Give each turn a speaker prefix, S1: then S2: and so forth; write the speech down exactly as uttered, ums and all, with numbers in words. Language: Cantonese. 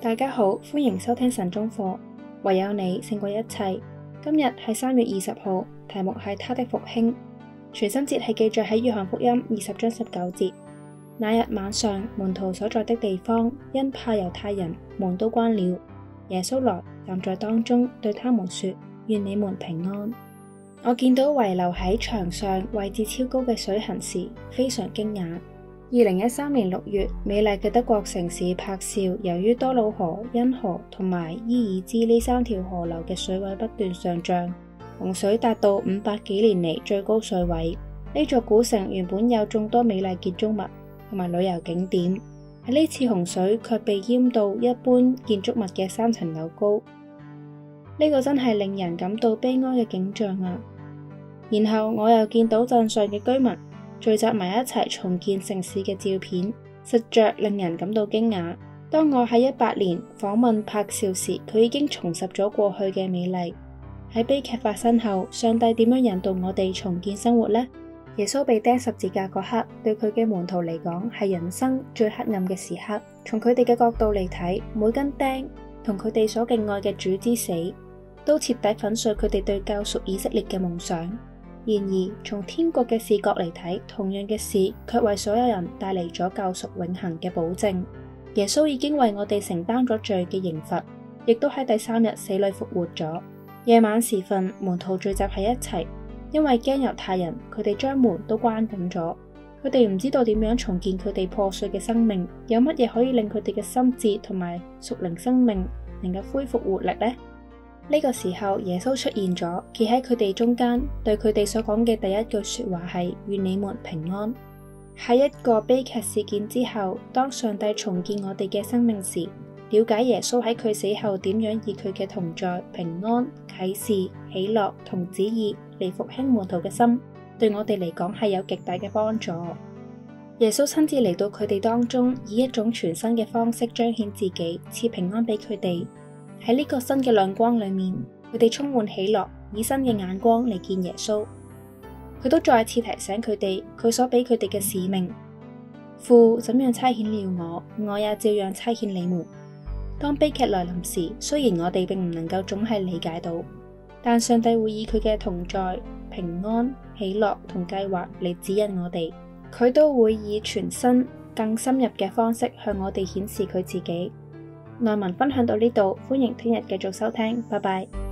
S1: 大家好，歡迎收聽神中課。唯有你勝過一切。今日係三月二十號，題目係他的復興。全心節係記載喺約翰福音二十章十九節。那日晚上，門徒所在的地方，因怕猶太人，門都關了。耶穌來站在當中，對他們說：願你們平安。我見到遺留喺牆上位置超高嘅水痕時，非常驚訝。二零一三年六月，美麗嘅德國城市柏紹，由於多瑙河、茵河同埋伊爾茲呢三條河流嘅水位不斷上漲，洪水達到五百幾年嚟最高水位。呢座古城原本有眾多美麗建築物同埋旅遊景點，喺呢次洪水卻被淹到一般建築物嘅三層樓高。呢個真係令人感到悲哀嘅景象啊！然後我又見到鎮上嘅居民聚集埋一齊重建城市嘅照片，實在令人感到驚訝。當我喺一八年訪問柏紹時，佢已經重拾咗過去嘅美麗。喺悲劇發生後，上帝點樣引導我哋重建生活呢？耶穌被釘十字架嗰刻，對佢嘅門徒嚟講係人生最黑暗嘅時刻。從佢哋嘅角度嚟睇，每根釘同佢哋所敬愛嘅主之死，都徹底粉碎佢哋對救贖以色列嘅夢想。然而，從天國嘅視角嚟睇，同樣嘅事卻為所有人帶嚟咗救贖永恆嘅保證。耶穌已經為我哋承擔咗罪嘅刑罰，亦都喺第三日死裏復活咗。夜晚時分，門徒聚集喺一齊，因為驚猶太人，佢哋將門都關緊咗。佢哋唔知道點樣重建佢哋破碎嘅生命，有乜嘢可以令佢哋嘅心智同埋屬靈生命能夠恢復活力呢？呢個時候，耶穌出現咗，企喺佢哋中間，對佢哋所講嘅第一句說話係：願你們平安。喺一個悲劇事件之後，當上帝重建我哋嘅生命時，了解耶穌喺佢死後點樣以佢嘅同在、平安、啟示、喜樂同旨意嚟復興門徒嘅心，對我哋嚟講係有極大嘅幫助。耶穌親自嚟到佢哋當中，以一種全新嘅方式彰顯自己，賜平安俾佢哋。喺呢個新嘅亮光裏面，佢哋充滿喜樂，以新嘅眼光嚟見耶穌。佢都再次提醒佢哋，佢所俾佢哋嘅使命。父怎樣差遣了我，我也照樣差遣你們。當悲劇來臨時，雖然我哋並唔能夠總係理解到，但上帝會以佢嘅同在、平安、喜樂同計劃嚟指引我哋。佢都會以全新、更深入嘅方式向我哋顯示佢自己。內文分享到呢度，歡迎聽日繼續收聽，拜拜。